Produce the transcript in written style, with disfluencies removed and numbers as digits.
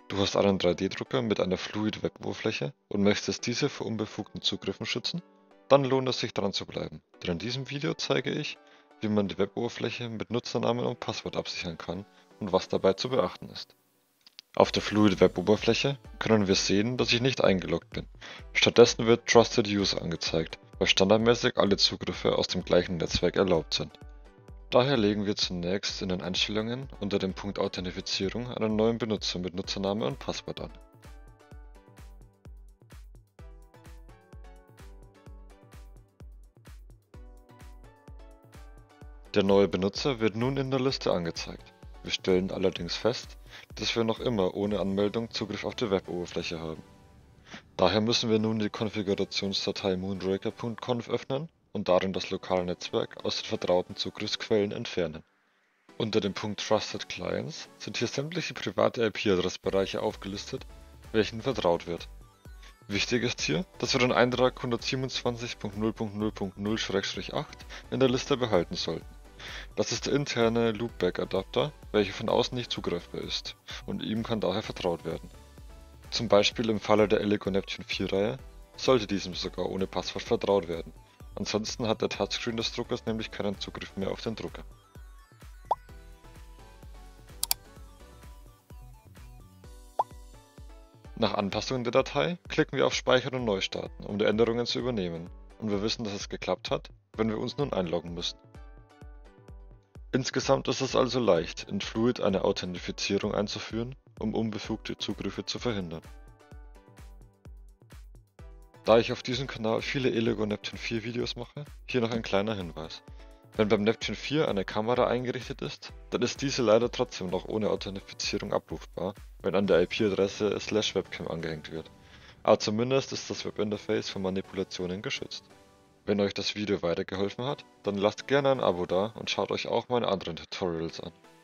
Du hast einen 3D-Drucker mit einer Fluid-Web-Oberfläche und möchtest diese vor unbefugten Zugriffen schützen? Dann lohnt es sich dran zu bleiben, denn in diesem Video zeige ich, wie man die Web-Oberfläche mit Nutzernamen und Passwort absichern kann und was dabei zu beachten ist. Auf der Fluid-Web-Oberfläche können wir sehen, dass ich nicht eingeloggt bin. Stattdessen wird Trusted User angezeigt, weil standardmäßig alle Zugriffe aus dem gleichen Netzwerk erlaubt sind. Daher legen wir zunächst in den Einstellungen unter dem Punkt Authentifizierung einen neuen Benutzer mit Nutzername und Passwort an. Der neue Benutzer wird nun in der Liste angezeigt. Wir stellen allerdings fest, dass wir noch immer ohne Anmeldung Zugriff auf die Web-Oberfläche haben. Daher müssen wir nun die Konfigurationsdatei moonraker.conf öffnen und darin das lokale Netzwerk aus den vertrauten Zugriffsquellen entfernen. Unter dem Punkt Trusted Clients sind hier sämtliche private IP-Adressbereiche aufgelistet, welchen vertraut wird. Wichtig ist hier, dass wir den Eintrag 127.0.0.0/8 in der Liste behalten sollten. Das ist der interne Loopback-Adapter, welcher von außen nicht zugreifbar ist, und ihm kann daher vertraut werden. Zum Beispiel im Falle der Electron Neptune 4-Reihe sollte diesem sogar ohne Passwort vertraut werden, ansonsten hat der Touchscreen des Druckers nämlich keinen Zugriff mehr auf den Drucker. Nach Anpassung der Datei klicken wir auf Speichern und Neustarten, um die Änderungen zu übernehmen, und wir wissen, dass es geklappt hat, wenn wir uns nun einloggen müssen. Insgesamt ist es also leicht, in Fluid eine Authentifizierung einzuführen, um unbefugte Zugriffe zu verhindern. Da ich auf diesem Kanal viele Electron Neptune 4 Videos mache, hier noch ein kleiner Hinweis. Wenn beim Neptune 4 eine Kamera eingerichtet ist, dann ist diese leider trotzdem noch ohne Authentifizierung abrufbar, wenn an der IP-Adresse /webcam angehängt wird. Aber zumindest ist das Webinterface vor Manipulationen geschützt. Wenn euch das Video weitergeholfen hat, dann lasst gerne ein Abo da und schaut euch auch meine anderen Tutorials an.